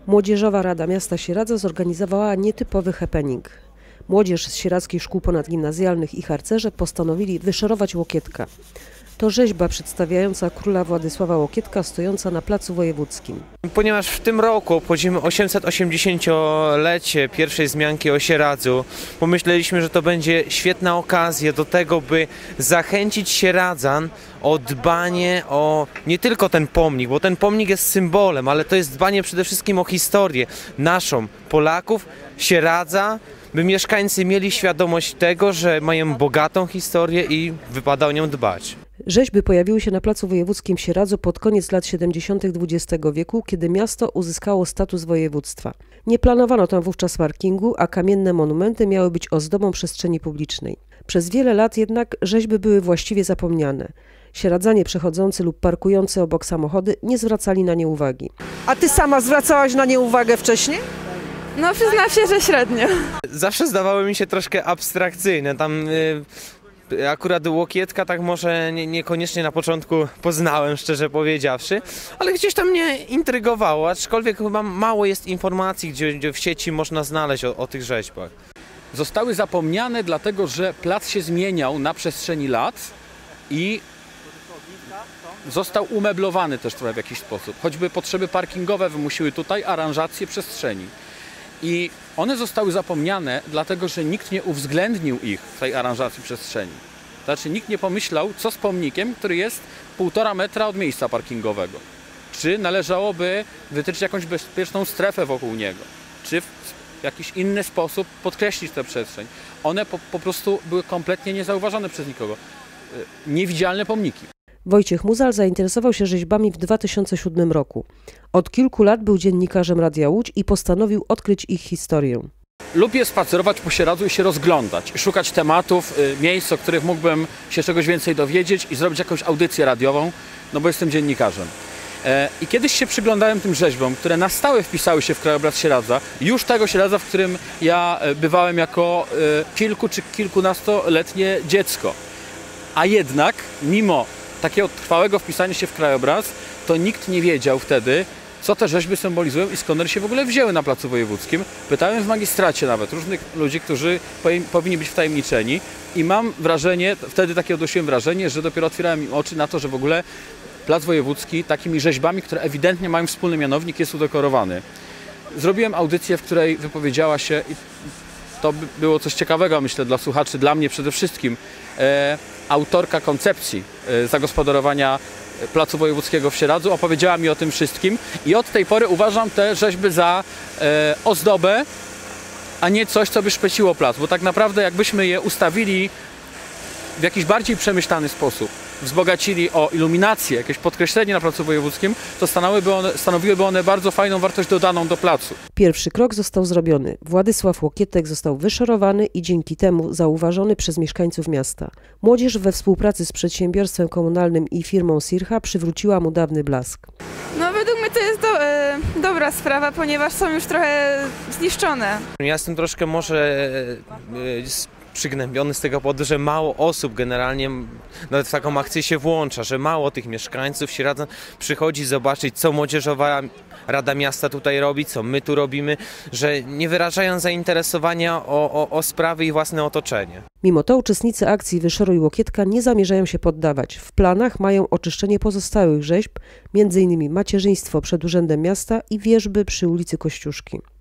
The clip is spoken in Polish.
Młodzieżowa Rada Miasta Sieradza zorganizowała nietypowy happening. Młodzież z sieradzkich szkół ponadgimnazjalnych i harcerze postanowili wyszorować Łokietka. To rzeźba przedstawiająca króla Władysława Łokietka stojąca na Placu Wojewódzkim. Ponieważ w tym roku obchodzimy 880-lecie pierwszej wzmianki o Sieradzu, pomyśleliśmy, że to będzie świetna okazja do tego, by zachęcić Sieradzan o dbanie o nie tylko ten pomnik, bo ten pomnik jest symbolem, ale to jest dbanie przede wszystkim o historię naszą, Polaków, Sieradza, by mieszkańcy mieli świadomość tego, że mają bogatą historię i wypada o nią dbać. Rzeźby pojawiły się na Placu Wojewódzkim w Sieradzu pod koniec lat 70. XX wieku, kiedy miasto uzyskało status województwa. Nie planowano tam wówczas parkingu, a kamienne monumenty miały być ozdobą przestrzeni publicznej. Przez wiele lat jednak rzeźby były właściwie zapomniane. Sieradzanie przechodzący lub parkujący obok samochody nie zwracali na nie uwagi. A ty sama zwracałaś na nie uwagę wcześniej? No przyznam się, że średnio. Zawsze zdawały mi się troszkę abstrakcyjne. Tam akurat Łokietka tak może niekoniecznie na początku poznałem, szczerze powiedziawszy, ale gdzieś tam mnie intrygowało, aczkolwiek chyba mało jest informacji, gdzie w sieci można znaleźć o tych rzeźbach. Zostały zapomniane dlatego, że plac się zmieniał na przestrzeni lat i został umeblowany też trochę w jakiś sposób. Choćby potrzeby parkingowe wymusiły tutaj aranżację przestrzeni. I one zostały zapomniane, dlatego że nikt nie uwzględnił ich w tej aranżacji przestrzeni. Znaczy nikt nie pomyślał, co z pomnikiem, który jest 1,5 metra od miejsca parkingowego. Czy należałoby wytyczyć jakąś bezpieczną strefę wokół niego, czy w jakiś inny sposób podkreślić tę przestrzeń. One po prostu były kompletnie niezauważone przez nikogo. Niewidzialne pomniki. Wojciech Muzal zainteresował się rzeźbami w 2007 roku. Od kilku lat był dziennikarzem Radia Łódź i postanowił odkryć ich historię. Lubię spacerować po Sieradzu i się rozglądać, szukać tematów, miejsc, o których mógłbym się czegoś więcej dowiedzieć i zrobić jakąś audycję radiową, no bo jestem dziennikarzem. I kiedyś się przyglądałem tym rzeźbom, które na stałe wpisały się w krajobraz Sieradza, już tego Sieradza, w którym ja bywałem jako kilku czy kilkunastoletnie dziecko. A jednak, mimo takiego trwałego wpisania się w krajobraz, to nikt nie wiedział wtedy, co te rzeźby symbolizują i skąd one się w ogóle wzięły na Placu Wojewódzkim. Pytałem w magistracie nawet różnych ludzi, którzy powinni być wtajemniczeni i mam wrażenie, wtedy takie odnosiłem wrażenie, że dopiero otwierałem im oczy na to, że w ogóle Plac Wojewódzki takimi rzeźbami, które ewidentnie mają wspólny mianownik, jest udekorowany. Zrobiłem audycję, w której wypowiedziała się, i to było coś ciekawego, myślę, dla słuchaczy, dla mnie przede wszystkim, autorka koncepcji zagospodarowania Placu Wojewódzkiego w Sieradzu, opowiedziała mi o tym wszystkim i od tej pory uważam te rzeźby za ozdobę, a nie coś, co by szpeciło plac, bo tak naprawdę jakbyśmy je ustawili w jakiś bardziej przemyślany sposób, wzbogacili o iluminację, jakieś podkreślenie na Placu Wojewódzkim, to stanowiłyby one bardzo fajną wartość dodaną do placu. Pierwszy krok został zrobiony. Władysław Łokietek został wyszorowany i dzięki temu zauważony przez mieszkańców miasta. Młodzież we współpracy z przedsiębiorstwem komunalnym i firmą Sircha przywróciła mu dawny blask. No według mnie to jest dobra sprawa, ponieważ są już trochę zniszczone. Ja jestem troszkę może przygnębiony z tego powodu, że mało osób generalnie nawet w taką akcję się włącza, że mało tych mieszkańców Sieradzan przychodzi zobaczyć, co Młodzieżowa Rada Miasta tutaj robi, co my tu robimy, że nie wyrażają zainteresowania o sprawy i własne otoczenie. Mimo to uczestnicy akcji Wyszoruj Łokietka nie zamierzają się poddawać. W planach mają oczyszczenie pozostałych rzeźb, m.in. macierzyństwo przed Urzędem Miasta i wierzby przy ulicy Kościuszki.